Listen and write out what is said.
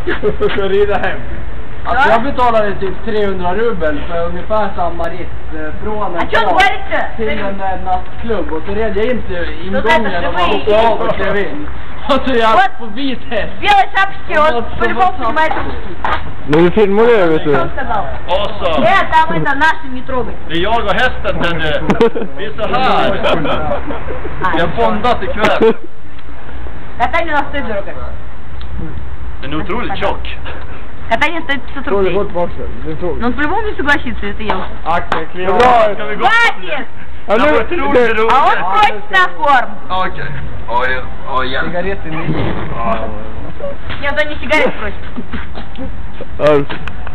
Och så rida hem. Alltså jag betalade typ 300 rubel för ungefär samma ritt från en till en nattklubb. Och så red jag in till ingången och hoppade av och klev in. Och så jag på vit häst. Белый шапочки, вот по-любому понимаете. Nu är du filmar det, vet du. Alltså, Там это наши не трогай. det är jag och hästen den vi är så här. Jag har bondat ikväll. Катание на 100 дорого. Den är otroligt tjock. Катание стоит 500 Tror du рублей. fått varsel? Du tror. Но он по-любому не согласится, это я. Axel, kliv av. Ska vi gå? Хватит! Ja, nu, Jag tror det är А он roligt. просит на корм. Okej. Oj, igen. Cigaretten i. Нет, он не сигарет просит. Ja.